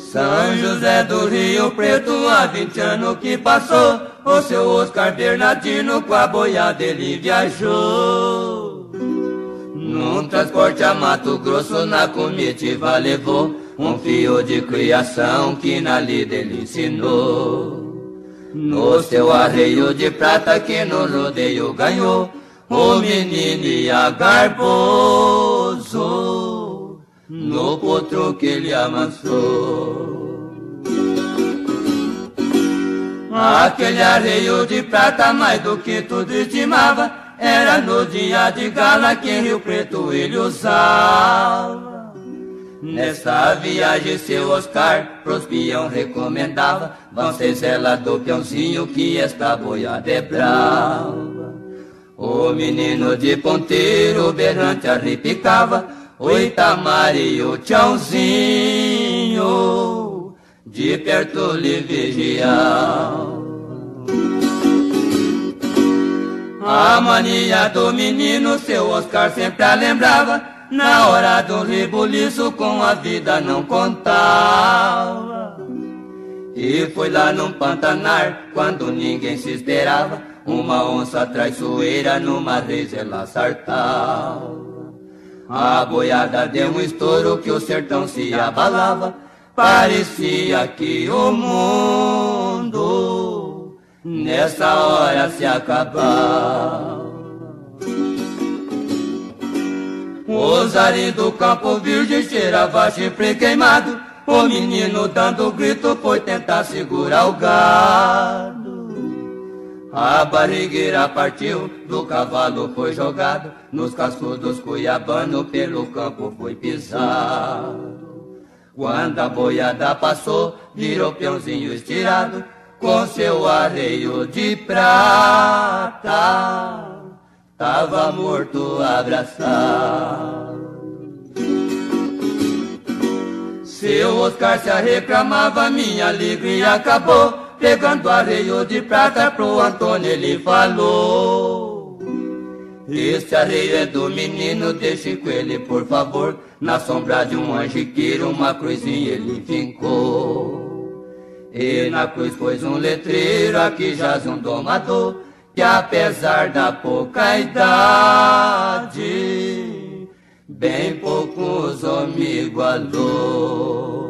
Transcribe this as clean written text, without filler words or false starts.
São José do Rio Preto, há 20 anos que passou, o seu Oscar Bernardino com a boiada ele viajou. Num transporte a Mato Grosso na comitiva levou um fio de criação que na lida ele ensinou. No seu arreio de prata que no rodeio ganhou, o menino ia garboso no potro que ele amansou. Aquele arreio de prata mais do que tudo estimava, era no dia de gala que em Rio Preto ele usava. Nessa viagem seu Oscar pros peão recomendava: vão ser zelador peãozinho que esta boiada é brava. O menino de ponteiro berrante arrepicava, o Itamar e o Tchãozinho de perto lhe vigiavam. A mania do menino seu Oscar sempre a lembrava, na hora do rebuliço com a vida não contava. E foi lá num pantanar, quando ninguém se esperava, uma onça traiçoeira numa reza ela sartava. A boiada deu um estouro que o sertão se abalava, parecia que o mundo nessa hora se acabava. Os ares do Campo Virgem cheirava chifre queimado, o menino dando grito foi tentar segurar o gado. A barrigueira partiu, do cavalo foi jogado, nos cascos dos cuiabanos pelo campo foi pisado. Quando a boiada passou, virou peãozinho estirado, com seu arreio de prata tava morto abraçado. Seu Oscar se reclamava, minha alegria acabou, pegando arreio de prata pro Antônio ele falou: esse arreio é do menino, deixe com ele por favor. Na sombra de um angiqueiro uma cruzinha ele fincou, e na cruz pôs um letreiro: aqui jaz um domador, que apesar da pouca idade, bem poucos homens igualou.